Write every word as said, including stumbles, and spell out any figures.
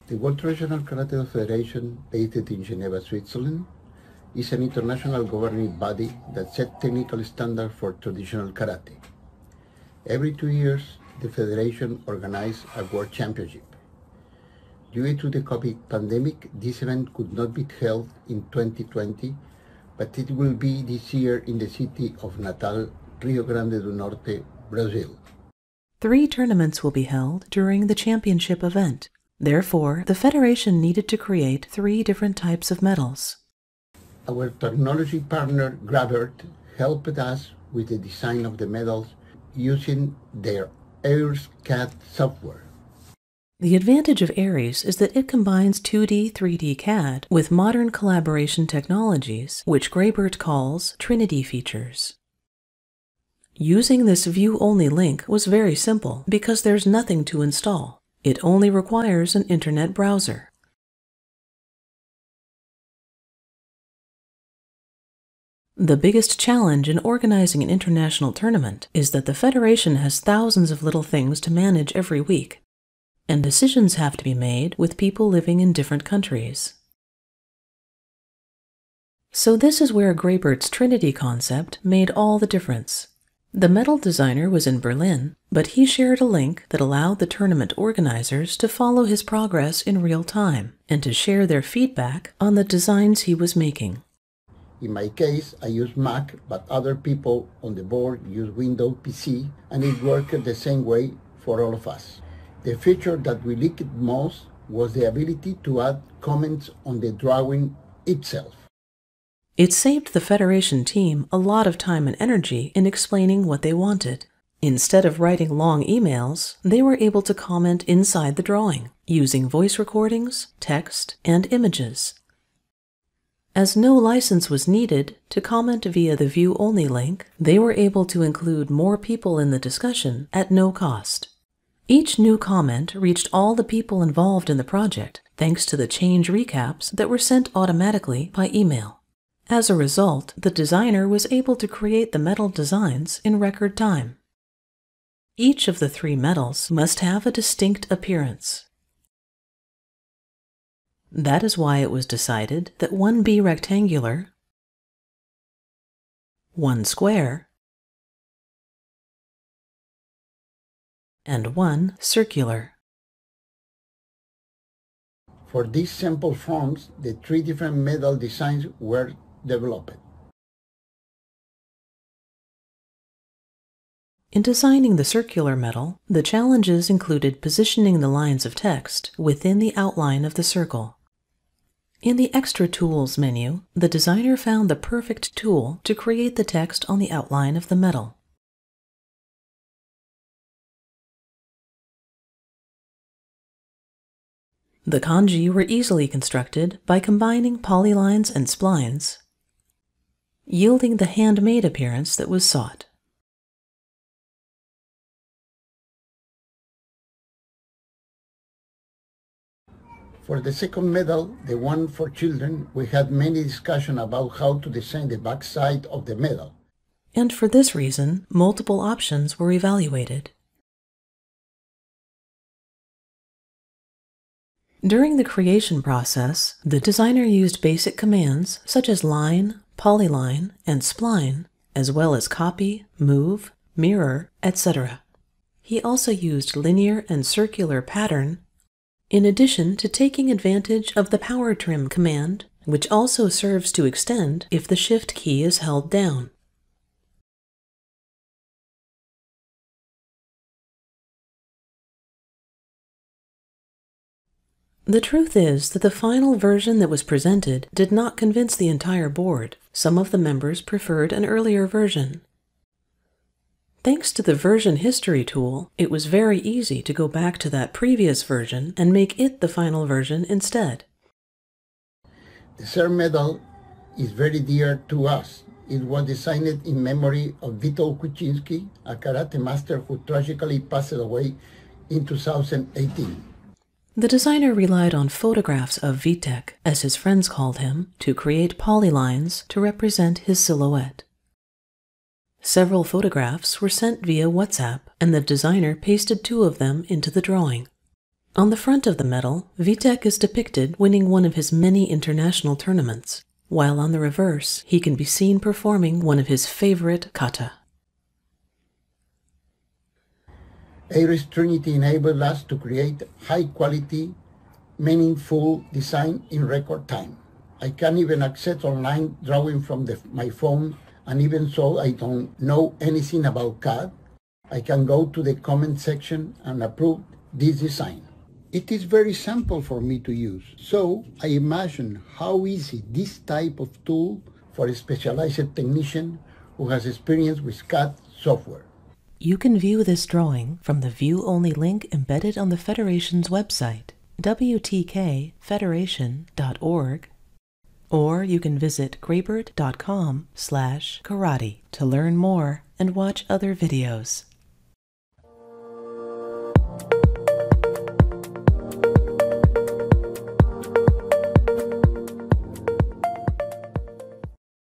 The World Traditional Karate Federation, based in Geneva, Switzerland, is an international governing body that sets technical standards for traditional karate. Every two years, the Federation organizes a World Championship. Due to the COVID pandemic, this event could not be held in twenty twenty, but it will be this year in the city of Natal, Rio Grande do Norte, Brazil. Three tournaments will be held during the championship event. Therefore, the Federation needed to create three different types of medals. Our technology partner, Graebert, helped us with the design of the medals using their ARES C A D software. The advantage of ARES is that it combines two D, three D C A D with modern collaboration technologies, which Graebert calls Trinity features. Using this view-only link was very simple because there's nothing to install. It only requires an internet browser. The biggest challenge in organizing an international tournament is that the Federation has thousands of little things to manage every week, and decisions have to be made with people living in different countries. So this is where Graebert's Trinity concept made all the difference. The medal designer was in Berlin, but he shared a link that allowed the tournament organizers to follow his progress in real time and to share their feedback on the designs he was making. In my case, I use Mac, but other people on the board use Windows P C, and it worked the same way for all of us. The feature that we liked most was the ability to add comments on the drawing itself. It saved the Federation team a lot of time and energy in explaining what they wanted. Instead of writing long emails, they were able to comment inside the drawing, using voice recordings, text, and images. As no license was needed to comment via the view-only link, they were able to include more people in the discussion at no cost. Each new comment reached all the people involved in the project, thanks to the change recaps that were sent automatically by email. As a result, the designer was able to create the medal designs in record time. Each of the three medals must have a distinct appearance. That is why it was decided that one be rectangular, one square, and one circular. For these sample forms, the three different medal designs were developed. In designing the circular medal, the challenges included positioning the lines of text within the outline of the circle. In the Extra Tools menu, the designer found the perfect tool to create the text on the outline of the medal. The kanji were easily constructed by combining polylines and splines, yielding the handmade appearance that was sought. For the second medal, the one for children, we had many discussions about how to design the back side of the medal. And for this reason, multiple options were evaluated. During the creation process, the designer used basic commands such as line, polyline, and spline, as well as copy, move, mirror, et cetera. He also used linear and circular pattern, in addition to taking advantage of the power trim command, which also serves to extend if the shift key is held down. The truth is that the final version that was presented did not convince the entire board. Some of the members preferred an earlier version. Thanks to the version history tool, it was very easy to go back to that previous version and make it the final version instead. The third medal is very dear to us. It was designed in memory of Witold Kwiecinski, a karate master who tragically passed away in two thousand eighteen. The designer relied on photographs of Vitek, as his friends called him, to create polylines to represent his silhouette. Several photographs were sent via WhatsApp, and the designer pasted two of them into the drawing. On the front of the medal, Vitek is depicted winning one of his many international tournaments, while on the reverse, he can be seen performing one of his favorite kata. ARES Trinity enabled us to create high-quality, meaningful design in record time. I can even access online drawing from the, my phone, and even so I don't know anything about C A D, I can go to the comment section and approve this design. It is very simple for me to use, so I imagine how easy this type of tool for a specialized technician who has experience with C A D software. You can view this drawing from the view-only link embedded on the Federation's website, W T K federation dot org, or you can visit graebert dot com slash karate to learn more and watch other videos.